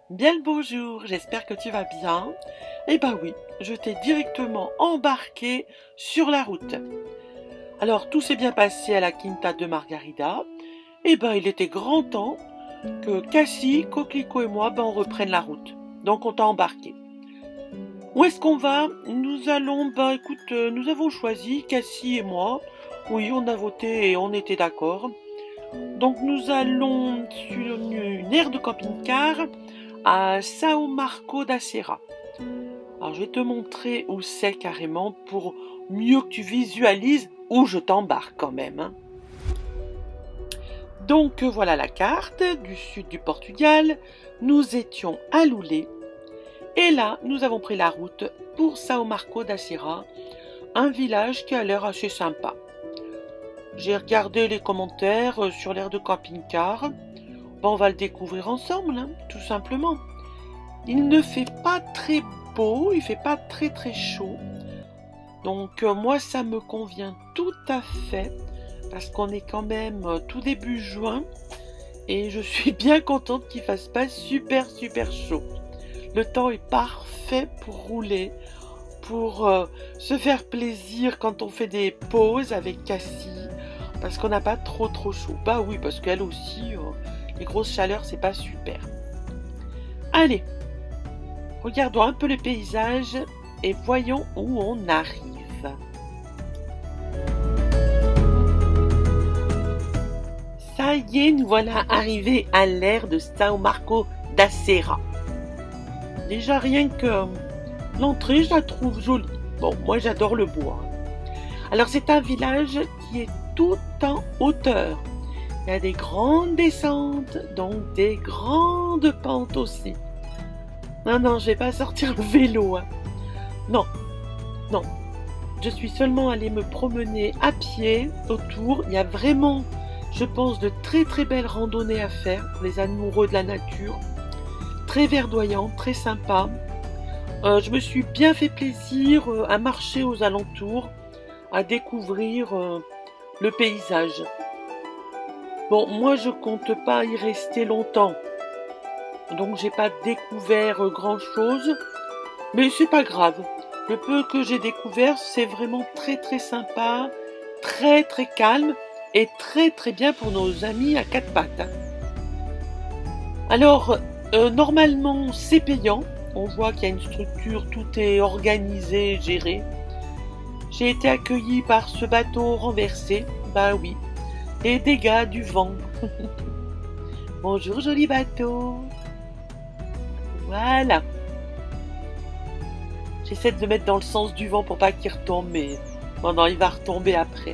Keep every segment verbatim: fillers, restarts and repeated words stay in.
Bien le bonjour, j'espère que tu vas bien. Eh ben oui, je t'ai directement embarqué sur la route. Alors tout s'est bien passé à la Quinta de Margarida. Eh ben il était grand temps que Cassie, Coquelicot et moi, ben, on reprenne la route. Donc on t'a embarqué. Où est-ce qu'on va? Nous allons, ben écoute, euh, nous avons choisi, Cassie et moi. Oui, on a voté et on était d'accord. Donc nous allons sur une, une aire de camping-car à São Marco da Serra. Alors je vais te montrer où c'est carrément pour mieux que tu visualises où je t'embarque quand même. Hein. Donc voilà la carte du sud du Portugal. Nous étions à Loulé. Et là, nous avons pris la route pour São Marco da Serra, un village qui a l'air assez sympa. J'ai regardé les commentaires sur l'aire de camping-car. Bon, on va le découvrir ensemble, hein, tout simplement. Il ne fait pas très beau, il fait pas très très chaud. Donc euh, moi, ça me convient tout à fait, parce qu'on est quand même euh, tout début juin, et je suis bien contente qu'il fasse pas super super chaud. Le temps est parfait pour rouler, pour euh, se faire plaisir quand on fait des pauses avec Cassie, parce qu'on n'a pas trop trop chaud. Bah oui, parce qu'elle aussi, euh, les grosses chaleurs, c'est pas super. Allez, regardons un peu le paysage et voyons où on arrive. Ça y est, nous voilà arrivés à l'aire de São Marco da Serra. Déjà rien que l'entrée, je la trouve jolie. Bon, moi j'adore le bois. Alors c'est un village qui est tout en hauteur. Il y a des grandes descentes, donc des grandes pentes aussi. Non, non, je vais pas sortir le vélo. Hein. Non, non. Je suis seulement allée me promener à pied autour. Il y a vraiment, je pense, de très très belles randonnées à faire pour les amoureux de la nature. Très verdoyant, très sympa. Euh, je me suis bien fait plaisir euh, à marcher aux alentours, à découvrir euh, le paysage. Bon, moi je compte pas y rester longtemps, donc j'ai pas découvert euh, grand chose, mais c'est pas grave. Le peu que j'ai découvert, c'est vraiment très très sympa, très très calme et très très bien pour nos amis à quatre pattes. Hein. Alors, Euh, normalement, c'est payant. On voit qu'il y a une structure, tout est organisé, géré. J'ai été accueillie par ce bateau renversé. Bah oui, les dégâts du vent. Bonjour, joli bateau. Voilà. J'essaie de le mettre dans le sens du vent pour pas qu'il retombe, mais non, non, il va retomber après.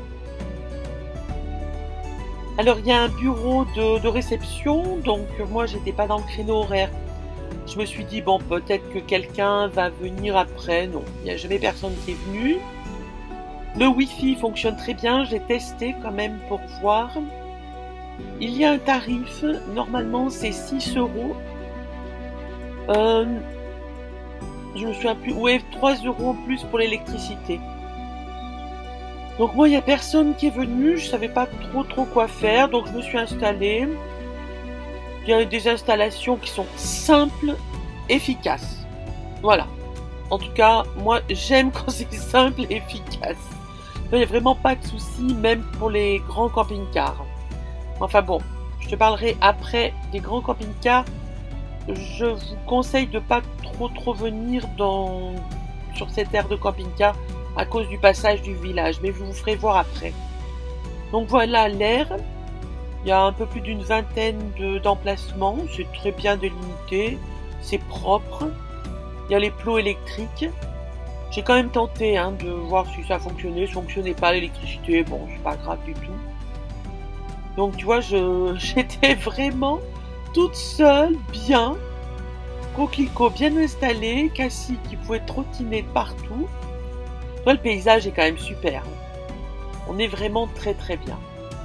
Alors il y a un bureau de, de réception, donc moi j'étais pas dans le créneau horaire. Je me suis dit bon peut-être que quelqu'un va venir après. Non, il n'y a jamais personne qui est venu. Le wifi fonctionne très bien, j'ai testé quand même pour voir. Il y a un tarif, normalement c'est six euros. Euh, je me souviens plus, ouais trois euros en plus pour l'électricité. Donc moi, il n'y a personne qui est venu, je savais pas trop trop quoi faire, donc je me suis installée. Il y a des installations qui sont simples, efficaces. Voilà. En tout cas, moi, j'aime quand c'est simple et efficace. Il n'y a vraiment pas de souci, même pour les grands camping-cars. Enfin bon, je te parlerai après des grands camping-cars. Je vous conseille de pas trop trop venir dans sur cette aire de camping-car à cause du passage du village, mais je vous ferai voir après. Donc voilà l'aire, il y a un peu plus d'une vingtaine d'emplacements, c'est très bien délimité, c'est propre, il y a les plots électriques. J'ai quand même tenté hein, de voir si ça fonctionnait, ça fonctionnait pas l'électricité, bon c'est pas grave du tout. Donc tu vois, j'étais vraiment toute seule, bien, Coquelicot bien installé, Cassie qui pouvait trottiner partout. Le paysage est quand même super. On est vraiment très très bien.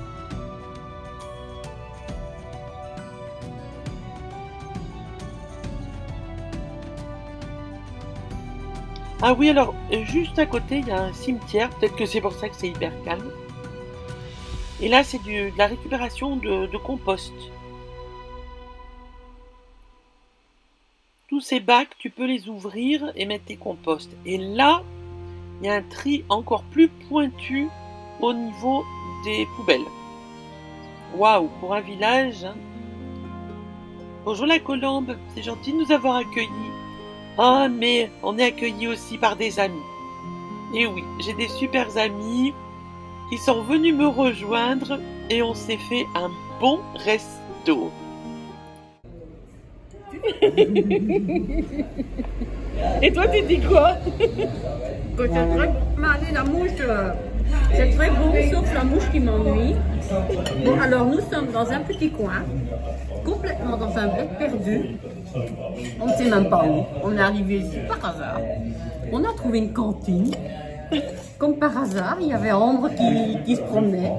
Ah oui, alors, juste à côté, il y a un cimetière. Peut-être que c'est pour ça que c'est hyper calme. Et là, c'est de la récupération de, de compost. tous ces bacs, tu peux les ouvrir et mettre tes composts. Et là, il y a un tri encore plus pointu au niveau des poubelles. Waouh, pour un village. Hein. Bonjour la colombe, c'est gentil de nous avoir accueillis. Ah, mais on est accueillis aussi par des amis. Et oui, j'ai des super amis qui sont venus me rejoindre et on s'est fait un bon resto. Et toi, tu dis quoi? Que c'est très bon. Mais allez, la mouche, euh, c'est très bon, sauf la mouche qui m'ennuie. Bon, alors nous sommes dans un petit coin, complètement dans un bec perdu. On ne sait même pas où. On est arrivé ici par hasard. On a trouvé une cantine. Comme par hasard, il y avait Ambre qui, qui se promenait.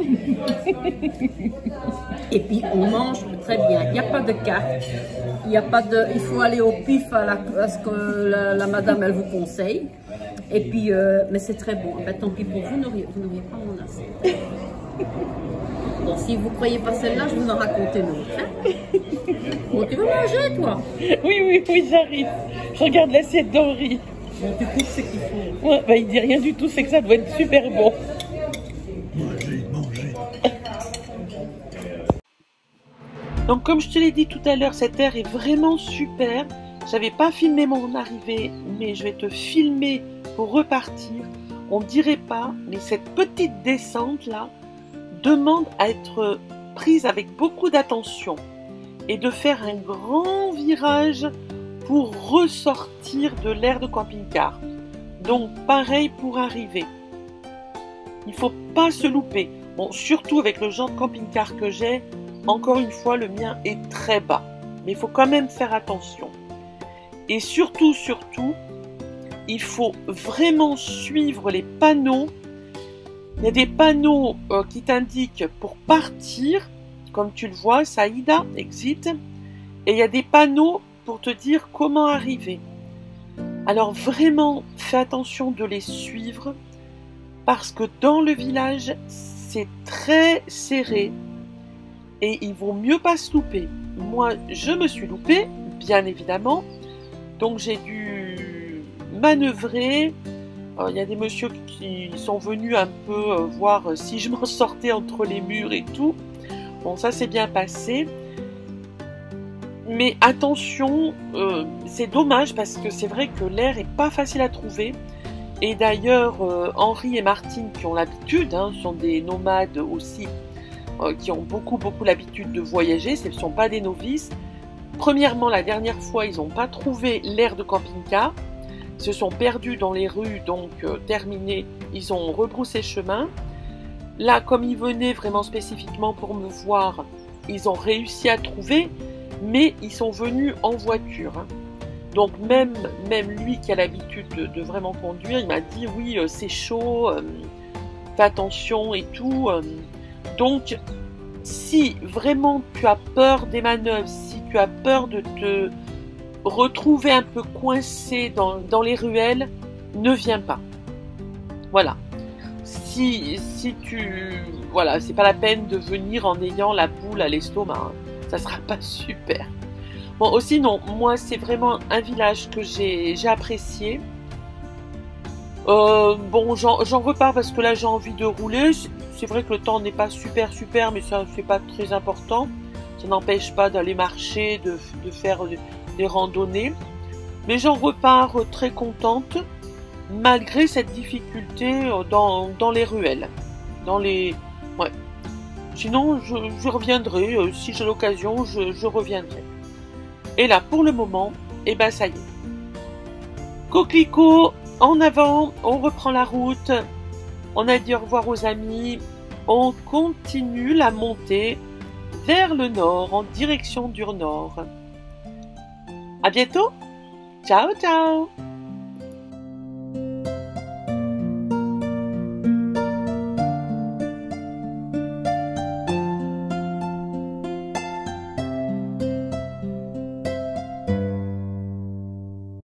Et puis on mange très bien. Il n'y a pas de carte. Il n'y a pas de. Il faut aller au pif à, la, à ce que la, la madame elle vous conseille. Et puis, euh, mais c'est très bon. Ben, tant pis pour vous, vous n'auriez pas mon assiette. Bon, si vous ne croyez pas celle-là, je vous en raconte une autre. Hein. Bon, tu veux manger, toi? Oui, oui, oui, j'arrive. Je regarde l'assiette d'Henri. Bon, tu coupes ce qu'il faut. Ouais, bah, il dit rien du tout, c'est que ça doit être super bon. Manger, manger. Donc comme je te l'ai dit tout à l'heure, cette air est vraiment super. J'avais pas filmé mon arrivée, mais je vais te filmer pour repartir. On dirait pas, mais cette petite descente là demande à être prise avec beaucoup d'attention et de faire un grand virage pour ressortir de l'aire de camping-car. Donc pareil pour arriver. Il faut pas se louper. Bon, surtout avec le genre de camping-car que j'ai, encore une fois, le mien est très bas. Mais il faut quand même faire attention. Et surtout, surtout, il faut vraiment suivre les panneaux. Il y a des panneaux euh, qui t'indiquent pour partir, comme tu le vois, Saïda, exit. Et il y a des panneaux pour te dire comment arriver. Alors vraiment, fais attention de les suivre parce que dans le village, c'est très serré et il vaut mieux pas se louper. Moi, je me suis loupée, bien évidemment, donc j'ai dû manœuvrer. Il y a des messieurs qui sont venus un peu voir si je m'en sortais entre les murs et tout. Bon, ça s'est bien passé. Mais attention, euh, c'est dommage parce que c'est vrai que l'air est pas facile à trouver. Et d'ailleurs, euh, Henri et Martine qui ont l'habitude, hein, sont des nomades aussi, euh, qui ont beaucoup beaucoup l'habitude de voyager, ce ne sont pas des novices. Premièrement, la dernière fois, ils n'ont pas trouvé l'aire de camping-car. Ils se sont perdus dans les rues, donc euh, terminé, ils ont rebroussé chemin. Là, comme ils venaient vraiment spécifiquement pour me voir, ils ont réussi à trouver. Mais ils sont venus en voiture. Hein. Donc même, même lui qui a l'habitude de, de vraiment conduire, il m'a dit oui, euh, c'est chaud, euh, fais attention et tout. Euh. Donc si vraiment tu as peur des manœuvres, si tu as peur de te retrouver un peu coincé dans, dans les ruelles, ne viens pas. Voilà. Si, si tu... Voilà, c'est pas la peine de venir en ayant la boule à l'estomac. Hein. Ça sera pas super. Bon, aussi, non, moi, c'est vraiment un village que j'ai apprécié. Euh, bon, j'en repars parce que là, j'ai envie de rouler. C'est vrai que le temps n'est pas super, super, mais ça, c'est pas très important. Ça n'empêche pas d'aller marcher, de, de faire des randonnées. Mais j'en repars très contente, malgré cette difficulté dans, dans les ruelles. Dans les... Ouais. Sinon, je, je reviendrai, euh, si j'ai l'occasion, je, je reviendrai. Et là, pour le moment, eh ben ça y est. Coquelicot, en avant, on reprend la route. On a dit au revoir aux amis. On continue la montée vers le nord, en direction du nord. À bientôt. Ciao, ciao.